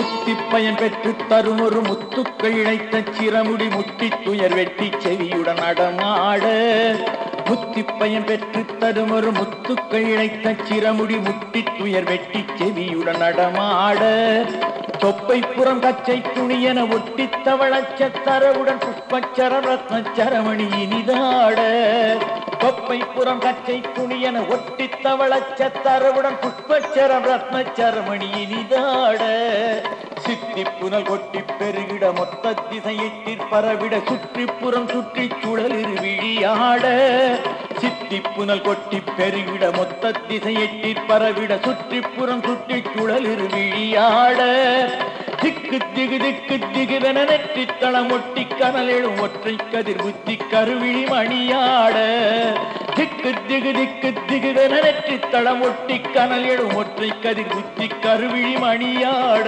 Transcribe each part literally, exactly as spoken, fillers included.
முத்திப்பயன் பெற்று தரும் ஒரு முத்துக்கள் இழைத்த சிரமுடி முட்டி துயர் வெட்டி செவியுடன் நடமாட முத்திப்பயன் பெற்று தரும் ஒரு முத்துக்கள் இழைத்த சிரமுடி முட்டி துயர் வெட்டி செவியுடன் நடமாட தொப்பை புறம் கச்சை துணியென ஒட்டி தவளச்ச தரவுடன் புஷ்பச்சர ரத்ன சரமணி இனிதாட தொப்பை புறம் கச்சை துணியென ஒட்டி தவளச்ச தரவுடன் புஷ்பச்சரம் ரத்ன சரமணி இனிதாட சித்தி புனல் கொட்டி பெருகிட மொத்த திசையிட்டிற் பரவிட சுற்றிப்புறம் சுற்றி சுழலிரு விழியாட சித்தி புனல் கொட்டி பெருகிட மொத்த திசையிட்டிற் பரவிட சுற்றிப்புறம் சுற்றி சுழலிரு விழியாட திக்கு திகு திக்கு திகுவென நெற்றி தளம் ஒட்டி கனலெழும் ஒற்றை கதிர் புத்தி கருவிழி மணியாட திக்கு திகு திக்கு திகுவென நெற்றி தளம் ஒட்டி கனல் எழும் ஒற்றை கதிர் புத்தி கருவிழி மணியாட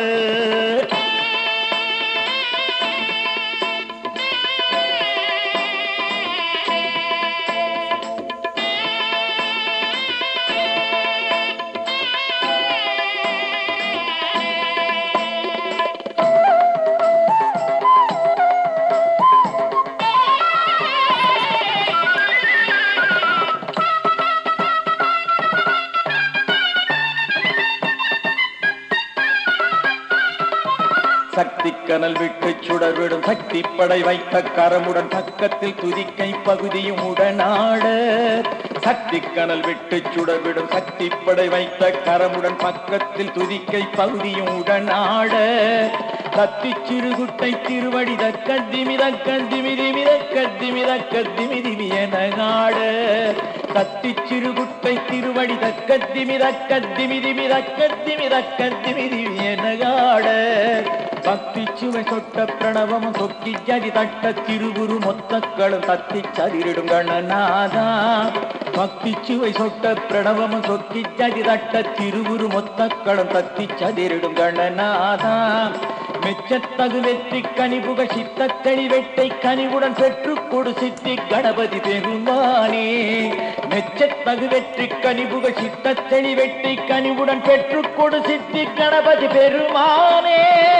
சக்தி கனல் விட்டு சுடர்விடும் சக்தி படை வைத்த கரமுடன் பக்கத்தில் துதிக்கை பகுதியும் உடனாட சக்தி கனல் விட்டு சுடர்விடும் சக்தி படை வைத்த கரமுடன் பக்கத்தில் துதிக்கை பகுதியும் உடனாட தத்தி சிறுகுட்டை திருவடி தக்கத்திமி தக்கத்திமிதி மிதக்கத்திமி தக்கத்திமிதி எனாட தத்தி சிறுகுட்டை திருவடி தக்கத்திமி தக்கத்திமிதி மிதக்கத்திமி தக்கத்திமிதி எனாட பக்தி சுவை சொட்ட பிரணவம் சொக்கி ஜதி தட்ட திருவுரு மொத்தக்களும் தத்தி சதிரிடும் கணநாதா பக்தி சுவை சொட்ட பிரணவம் சொக்கி ஜதி தட்ட திருவுரு மொத்தக்களும் தத்தி சதிரிடும் கணநாதா மெச்சத்தகு வெற்றி கனிபுக சித்தக்களி வெட்டை கனிவுடன் பெற்று கொடு சித்தி கணபதி பெருமானே மெச்சத்தகு வெற்றி கனிபுக சித்தக்களி வெட்டை கனிவுடன் பெற்று கொடு சித்தி கணபதி பெருமானே